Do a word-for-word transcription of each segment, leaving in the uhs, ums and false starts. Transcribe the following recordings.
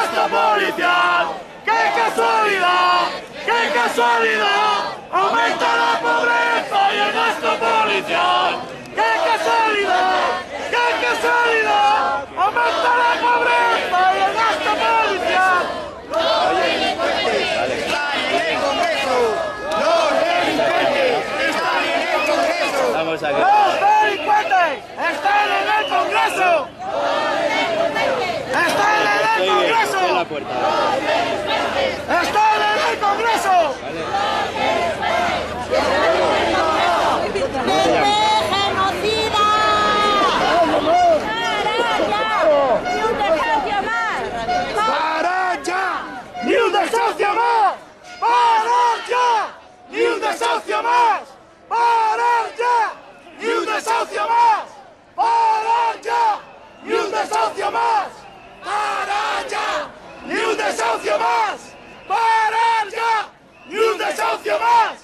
gasto policial. ¡Qué casualidad! ¡Qué casualidad! Aumenta la pobreza y el gasto policial. ¡Qué casualidad! ¡Qué casualidad! Aumenta la pobreza y el gasto policial. Los delincuentes están en el Congreso. Los delincuentes están en el Congreso. Vamos a ver. ¡Los delincuentes están en el Congreso! ¡Están en el Congreso! En la puerta. ¡Están en el Congreso! ¡Genocida! ¡Para ya! ¡Ni un desahucio más! ¡Para ya! ¡Ni un desahucio más! ¡Para ya! ¡Ni un desahucio más! ¡Para ya! ¡Ni un desahucio más! ¡Para ya! ¡Ni un desahucio más! ¡Para ya! ¡Ni un desahucio más!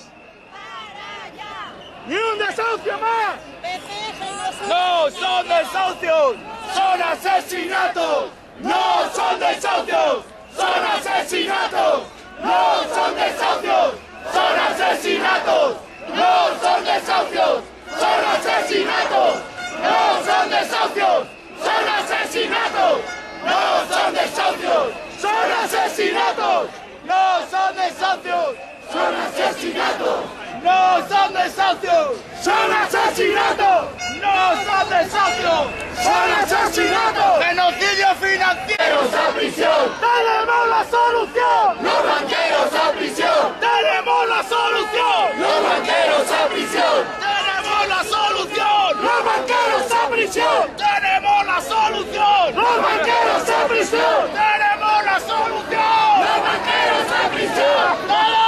¡Ni un desahucio más! ¡No son desahucios! ¡Son asesinatos! ¡No son desahucios! ¡Son asesinatos! ¡No son desahucios! ¡Son asesinatos! ¡No son desahucios! ¡Son asesinatos! ¡No son desahucios! ¡Son asesinatos! ¡No son desahucios! ¡Son asesinatos! ¡No son desahucios! ¡Son asesinatos! ¡No son desahucios! ¡Son asesinatos! ¡No son desahucios! ¡Son asesinatos! ¡Genocidio financiero! ¡A prisión! ¡Tenemos la solución! ¡Los banqueros a prisión! ¡Tenemos la solución! ¡Los banqueros a prisión! ¡Tenemos la solución! ¡Los banqueros a prisión! ¡Tenemos la solución! ¡Los banqueros a prisión! ¡Tenemos la solución! ¡Los banqueros a prisión! ¡Todos!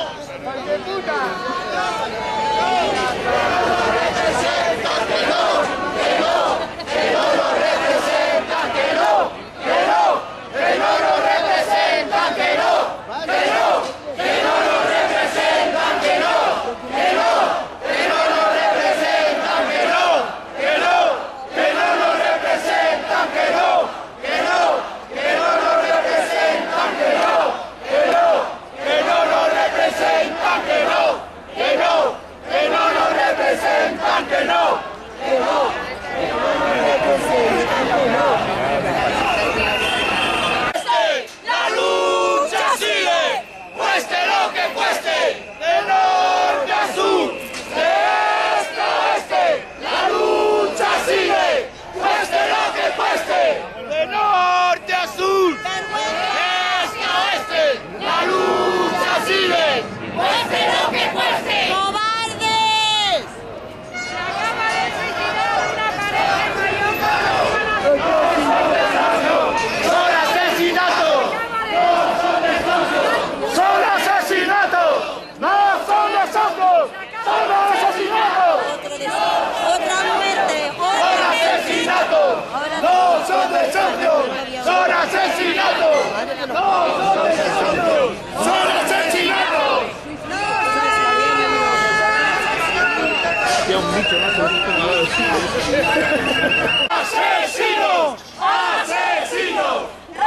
¡Asesino! ¡Asesino!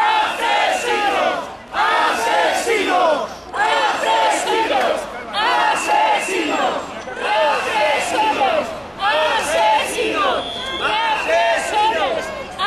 ¡Asesino! ¡Asesino! ¡Asesinos! ¡Asesinos! ¡Asesinos! ¡Asesinos! ¡Asesinos!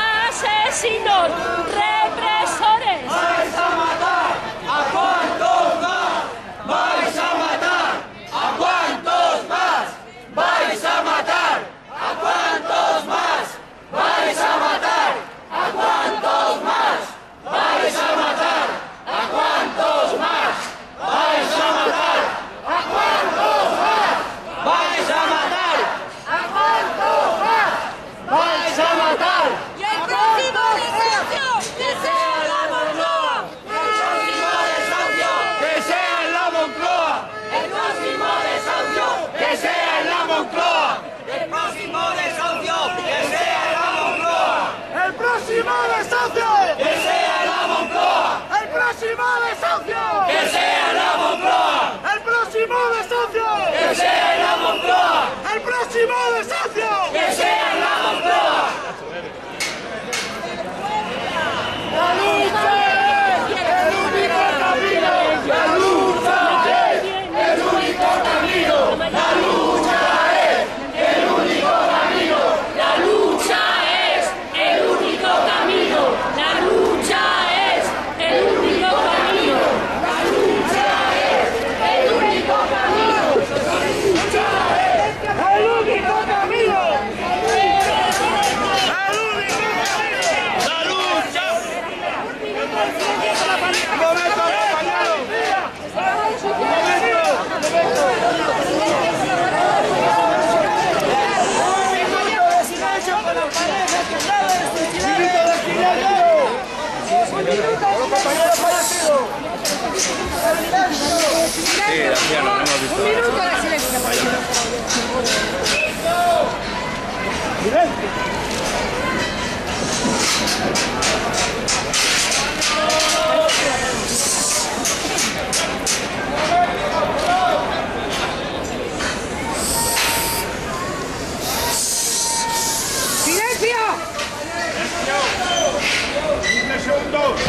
¡Asesinos! ¡Represores! ¡Vais a matar! ¿A cuántos más? ¡Vais a matar! ¿A cuántos más? ¡Vais a matar! ¿A cuántos más? ¡Vais a matar! ¿A cuántos más? ¡Vais a matar! ¿A cuántos más? ¡Vais a matar! ¿A cuántos más? ¡Vais a matar! ¿A cuántos más? ¡Vais a matar! ¡Y el próximo desahucio! ¡Que sea la Moncloa! ¡El próximo desahucio! ¡Que sea en la Moncloa! ¡El próximo desahucio! ¡Que sea en la Moncloa! ¡El próximo desahucio! ¡Que sea en la Moncloa! ¡El próximo desahucio! ¡Que sea en la Moncloa! ¡El próximo desahucio! ¡Que sea en la Moncloa! ¡El próximo desahucio! ¡Que sea en la Moncloa! ¡El próximo desahucio! ¡Que sea en la Moncloa! ¡La lucha! Sí, García, nos hemos visto. Un minuto de silencio. ¡Silencio! ¡quince segundos!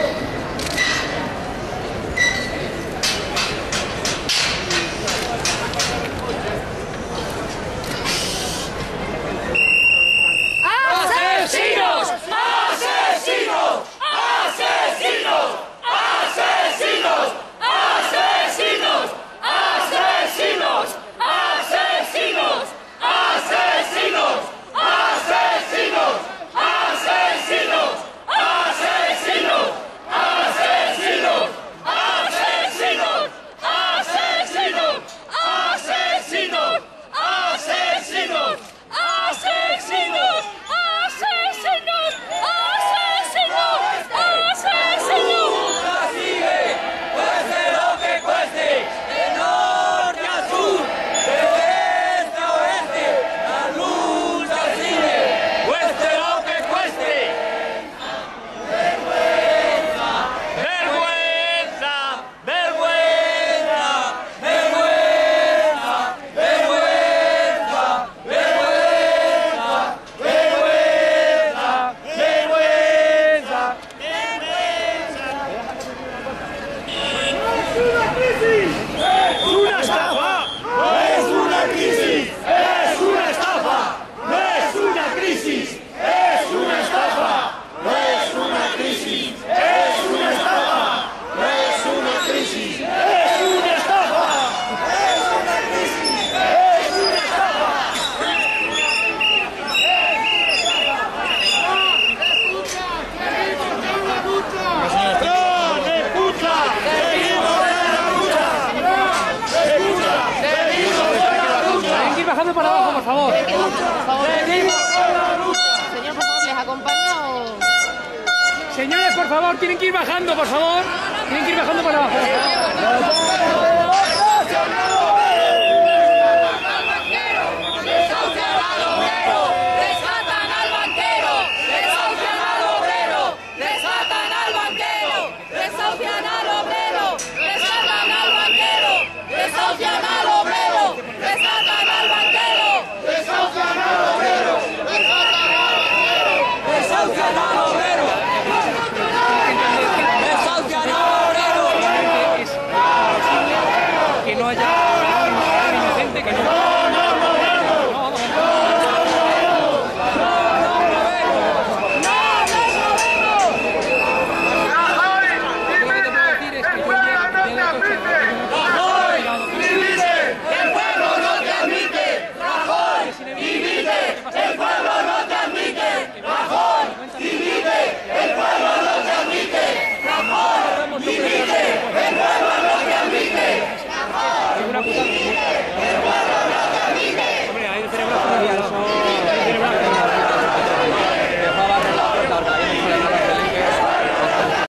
¡Asesinos! ¡Asesinos! ¡Asesinos! ¡Asesinos! ¡Asesinos! ¡Asesinos! ¡Asesinos! ¡Asesinos! ¡Asesinos! ¡Asesinos! ¡Asesinos! ¡Asesinos! ¡Asesinos! ¡Asesinos! ¡Asesinos! ¡Asesinos! ¡Asesinos! Bajando para abajo, por favor. Por favor. Señor, por favor, ¿les acompaña o...? Señores, por favor, tienen que ir bajando, por favor. Tienen que ir bajando para abajo.